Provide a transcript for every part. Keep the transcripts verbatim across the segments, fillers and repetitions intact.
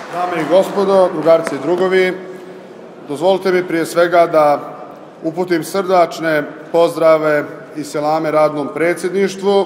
Dame i gospodo, drugarci i drugovi, dozvolite mi prije svega da uputim srdačne pozdrave i selame radnom predsjedništvu.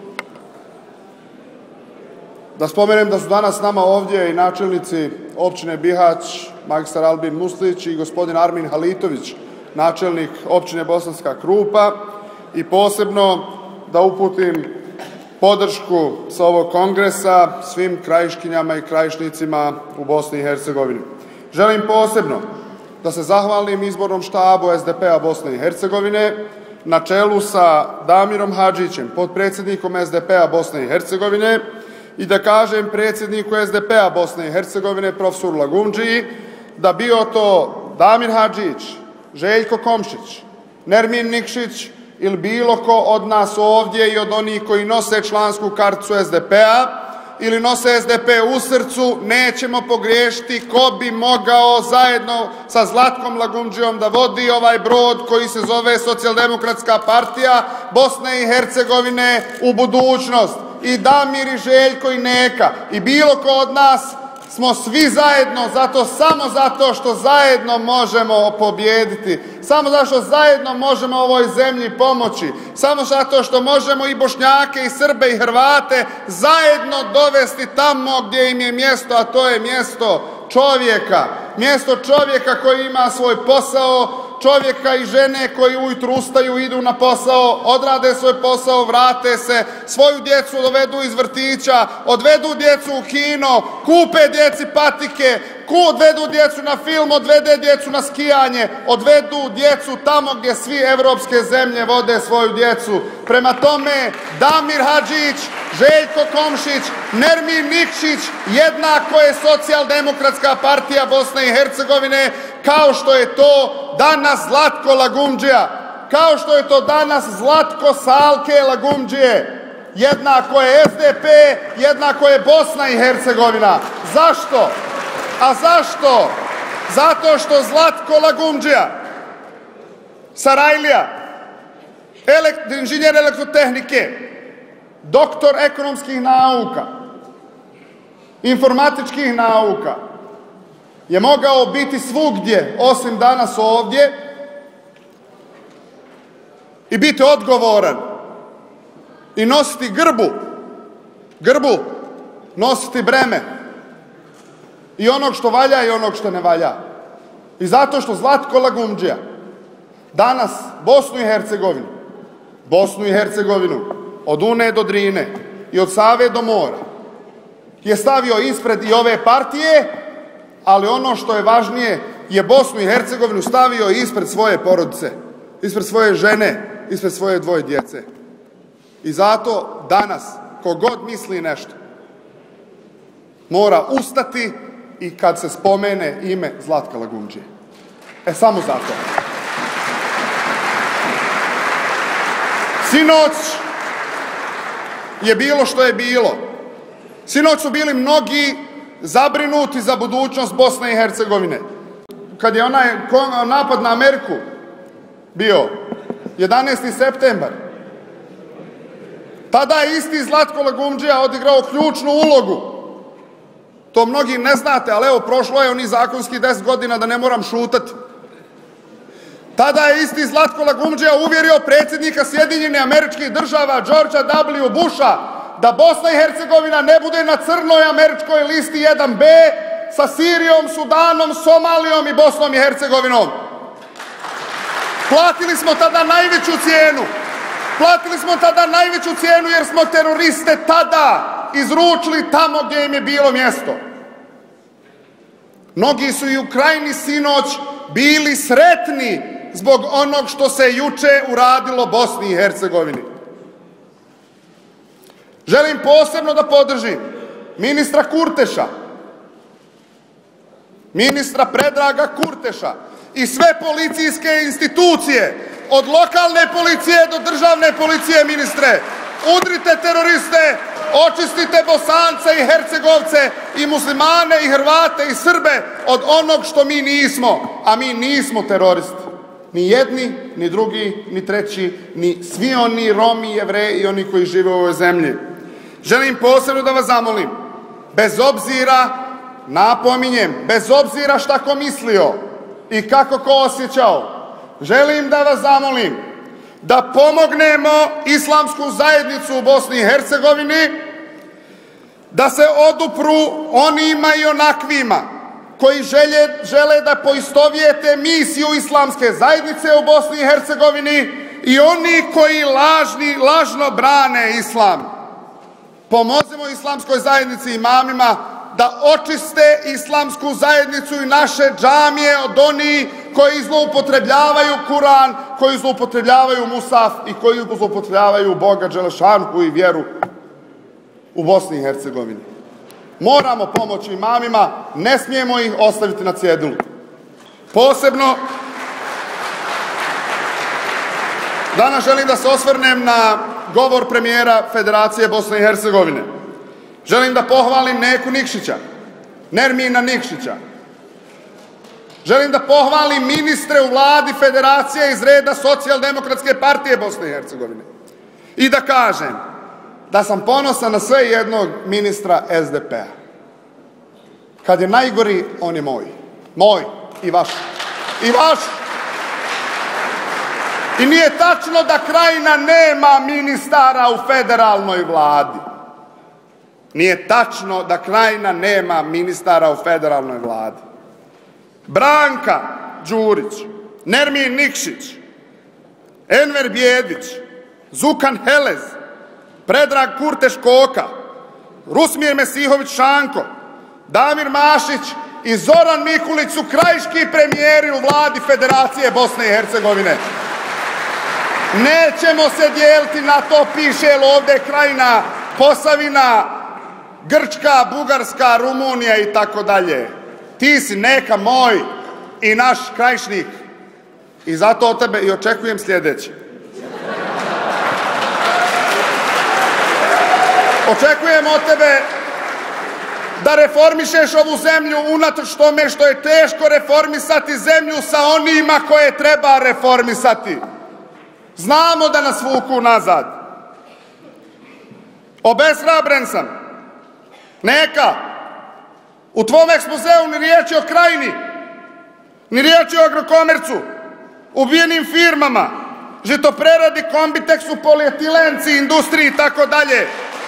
Da spomenem da su danas s nama ovdje i načelnici općine Bihać, magistar Albin Muslić i gospodin Armin Halitović, načelnik općine Bosanska Krupa, i posebno da uputim podršku sa ovog kongresa svim krajiškinjama i krajišnicima u Bosni i Hercegovini. Želim posebno da se zahvalim izbornom štabu S D P-a Bosne i Hercegovine na čelu sa Damirom Hadžićem, potpredsjednikom S D P-a Bosne i Hercegovine, i da kažem predsjedniku S D P-a Bosne i Hercegovine, profesoru Lagundžiji, da bio to Damir Hadžić, Željko Komšić, Nermin Nikšić ili bilo ko od nas ovdje i od onih koji nose člansku karticu S D P-a ili nose S D P u srcu, nećemo pogriješiti ko bi mogao zajedno sa Zlatkom Lagundžijom da vodi ovaj brod koji se zove Socijaldemokratska partija Bosne i Hercegovine u budućnost. I Damir i Željko i Neka i bilo ko od nas smo svi zajedno, zato samo zato što zajedno možemo pobijediti, samo zato što zajedno možemo ovoj zemlji pomoći, samo zato što možemo i Bošnjake i Srbe i Hrvate zajedno dovesti tamo gdje im je mjesto, a to je mjesto čovjeka, mjesto čovjeka koji ima svoj posao, čovjeka i žene koji ujutru ustaju, idu na posao, odrade svoj posao, vrate se, svoju djecu dovedu iz vrtića, odvedu djecu u kino, kupe djeci patike, odvedu djecu na film, odvede djecu na skijanje, odvedu djecu tamo gdje svi evropske zemlje vode svoju djecu. Prema tome, Damir Hadžić, Željko Komšić, Nermin Nikšić jednako je Socijaldemokratska partija Bosne i Hercegovine, kao što je to danas Zlatko Lagundžija, kao što je to danas Zlatko Salke Lagundžije. Jednako je S D P, jednako je Bosna i Hercegovina. Zašto? A zašto? Zato što Zlatko Lagundžija, Sarajlija, elekt, inženjer elektrotehnike, doktor ekonomskih nauka, informatičkih nauka, je mogao biti svugdje osim danas ovdje i biti odgovoran i nositi grbu, grbu, nositi breme i onog što valja i onog što ne valja. I zato što Zlatko Lagundžija danas Bosnu i Hercegovinu, Bosnu i Hercegovinu od Une do Drine i od Save do mora je stavio ispred i ove partije, ali ono što je važnije je Bosnu i Hercegovinu stavio ispred svoje porodice, ispred svoje žene, ispred svoje dvoje djece. I zato danas, kogod misli nešto, mora ustati i kad se spomene ime Zlatka Lagundžije. E, samo zato. Sinoć je bilo što je bilo. Sinoć su bili mnogi zabrinuti za budućnost Bosne i Hercegovine. Kad je onaj napad na Ameriku bio jedanaesti septembar, tada je isti Zlatko Lagundžija odigrao ključnu ulogu. To mnogi ne znate, ali evo, prošlo je oni zakonski deset godina da ne moram šutati. Tada je isti Zlatko Lagundžija uvjerio predsjednika Sjedinjenih Američkih Država Georgea W. Busha da Bosna i Hercegovina ne bude na crnoj američkoj listi jedan B sa Sirijom, Sudanom, Somalijom i Bosnom i Hercegovinom. Platili smo tada najveću cijenu. Platili smo tada najveću cijenu jer smo teroriste tada izručili tamo gdje im je bilo mjesto. Mnogi su i u Krajini sinoć bili sretni zbog onog što se juče uradilo Bosni i Hercegovini. Želim posebno da podržim ministra Kurteša, ministra Predraga Kurteša i sve policijske institucije, od lokalne policije do državne policije, ministre. Udrite teroriste, očistite Bosance i Hercegovce i muslimane i Hrvate i Srbe od onog što mi nismo, a mi nismo teroristi. Ni jedni, ni drugi, ni treći, ni svi oni Romi, Jevreji i oni koji žive u ovoj zemlji. Želim posebno da vas zamolim, bez obzira napominjem, bez obzira šta ko mislio i kako ko osjećao, želim da vas zamolim da pomognemo islamsku zajednicu u Bosni i Hercegovini, da se odupru onima i onakvima koji želje, žele da poistovijete misiju islamske zajednice u Bosni i Hercegovini i oni koji lažni, lažno brane islam. Pomozimo islamskoj zajednici i imamima da očiste islamsku zajednicu i naše džamije od onih koji zloupotrebljavaju Kuran, koji zloupotrebljavaju Musaf i koji zloupotrebljavaju Boga Đelešanhu i vjeru u Bosni i Hercegovini. Moramo pomoći imamima, ne smijemo ih ostaviti na cjedilu. Posebno danas želim da se osvrnem na govor premijera Federacije Bosne i Hercegovine. Želim da pohvalim Neku Nikšića, Nermina Nikšića. Želim da pohvalim ministre u vladi Federacije iz reda Socijaldemokratske partije Bosne i Hercegovine. I da kažem da sam ponosan na sve jednog ministra S D P-a. Kad je najgori, on je moj. Moj i vaš. I vaš. I nije tačno da Krajina nema ministara u federalnoj vladi. Nije tačno da Krajina nema ministara u federalnoj vladi. Branka Đurić, Nermin Nikšić, Enver Bjedić, Zukan Helez, Predrag Kurteš Koka, Rusmir Mesihović Šanko, Damir Mašić i Zoran Mikulić su krajiški premijeri u vladi Federacije Bosne i Hercegovine. Nećemo se dijeliti na to, piše ovdje Krajina, Posavina, Grčka, Bugarska, Rumunija i tako dalje. Ti si neka moj i naš krajišnik. I zato od tebe i očekujem sljedeće. Očekujem od tebe da reformišeš ovu zemlju unatoč tome što je teško reformisati zemlju sa onima koje treba reformisati. Znamo da nas vuku nazad. Obeshrabren sam. Neka. U tvom ekspozeu ni riječi o Krajini, ni riječi o Agrokomercu, ubijenim firmama, žitopreradi, Kombiteksu, Polietilenci, industriji i tako dalje.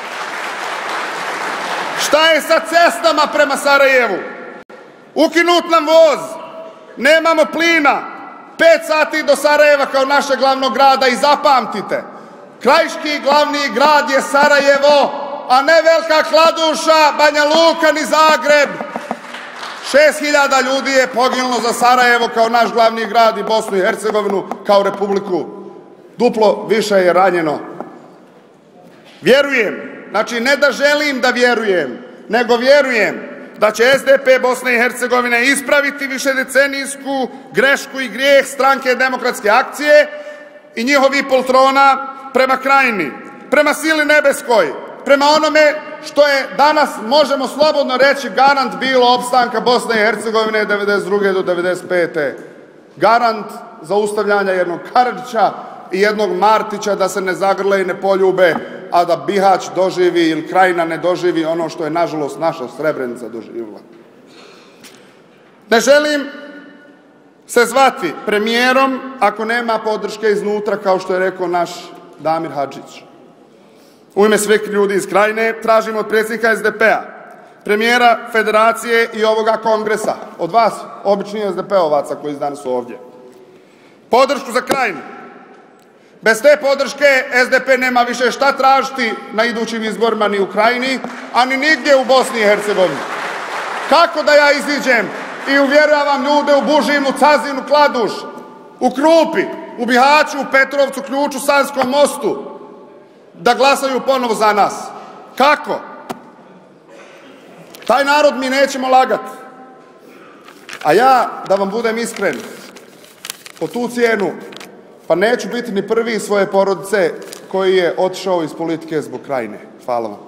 Šta je sa cestama prema Sarajevu? Ukinut nam voz, nemamo plina, pet sati do Sarajeva kao našeg glavnog grada i zapamtite, krajiški glavni grad je Sarajevo, a ne Velika Kladuša, Banja Luka ni Zagreb. Šest hiljada ljudi je poginulo za Sarajevo kao naš glavni grad i Bosnu i Hercegovinu kao republiku. Duplo više je ranjeno. Vjerujem, znači ne da želim da vjerujem, nego vjerujem da će S D P Bosne i Hercegovine ispraviti višedecenijsku grešku i grijeh Stranke demokratske akcije i njihovih poltrona prema Krajini, prema sili nebeskoj, prema onome što je danas, možemo slobodno reći, garant bilo opstanka Bosne i Hercegovine devedeset druge do devedeset pete Garant zaustavljanja jednog Karadžića i jednog Martića da se ne zagrle i ne poljube, a da Bihać doživi ili Krajina ne doživi ono što je, nažalost, naša Srebrenica doživjela. Ne želim se zvati premijerom ako nema podrške iznutra, kao što je rekao naš Damir Hadžić. U ime svih ljudi iz Krajine tražimo od predsjednika S D P-a, premijera Federacije i ovoga kongresa, od vas, običnih S D P-ovaca koji danas su ovdje, podršku za Krajinu. Bez te podrške S D P nema više šta tražiti na idućim izborima ni u Krajini, a ni nigdje u Bosni i Hercegovini. Kako da ja iziđem i uvjeravam ljude u Bužinu, Cazinu, Kladuš, u Krupi, u Bihaću, u Petrovcu, Ključu, Sanskom mostu, da glasaju ponovo za nas? Kako? Taj narod mi nećemo lagati. A ja, da vam budem iskren, po tu cijenu, pa neću biti ni prvi iz svoje porodice koji je otišao iz politike zbog Krajine. Hvala vam.